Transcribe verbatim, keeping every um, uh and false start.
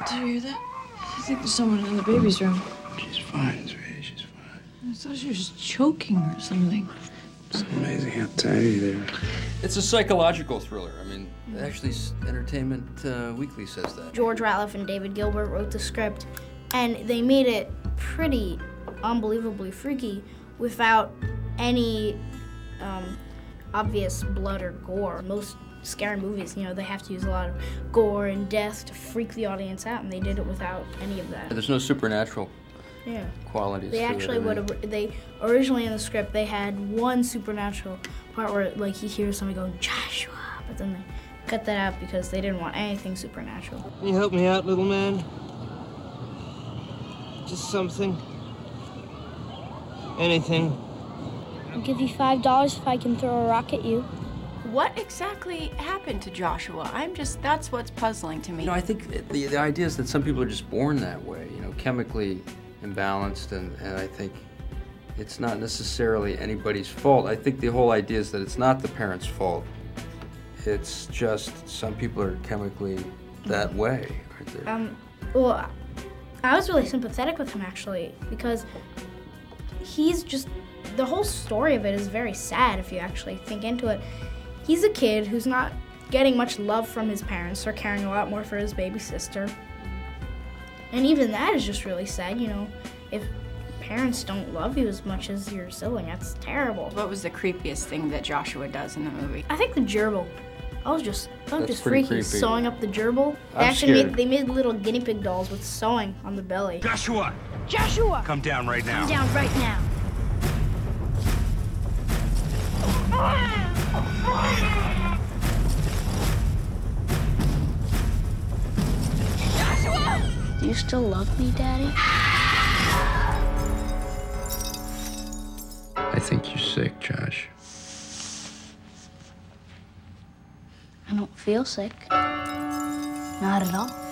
Did you hear that? I think there's someone in the baby's room. She's fine, sweetie. She's fine. I thought she was choking or something. It's amazing how tiny they are. It's a psychological thriller. I mean, actually, Entertainment uh, Weekly says that. George Ratliff and David Gilbert wrote the script, and they made it pretty unbelievably freaky without any um, obvious blood or gore. Most scary movies, you know, they have to use a lot of gore and death to freak the audience out, and they did it without any of that. There's no supernatural yeah. qualities They to actually it, would have, they, originally in the script, they had one supernatural part where, like, he hears somebody going, Joshua, but then they cut that out because they didn't want anything supernatural. Can you help me out, little man? Just something. Anything. I'll give you five dollars if I can throw a rock at you. What exactly happened to Joshua? I'm just, that's what's puzzling to me. You know, I think the, the idea is that some people are just born that way, you know, chemically imbalanced, and, and I think it's not necessarily anybody's fault. I think the whole idea is that it's not the parents' fault. It's just some people are chemically that way, aren't they? Um, well, I was really sympathetic with him, actually, because he's just, the whole story of it is very sad if you actually think into it. He's a kid who's not getting much love from his parents. They're caring a lot more for his baby sister. And even that is just really sad, you know. If parents don't love you as much as your sibling, that's terrible. What was the creepiest thing that Joshua does in the movie? I think the gerbil. I was just, that was That's just pretty freaky, creepy. sewing up the gerbil. They I'm actually scared. made, they made little guinea pig dolls with sewing on the belly. Joshua! Joshua! Come down right now. Come down right now. Do you still love me, Daddy? I think you're sick, Josh. I don't feel sick. Not at all.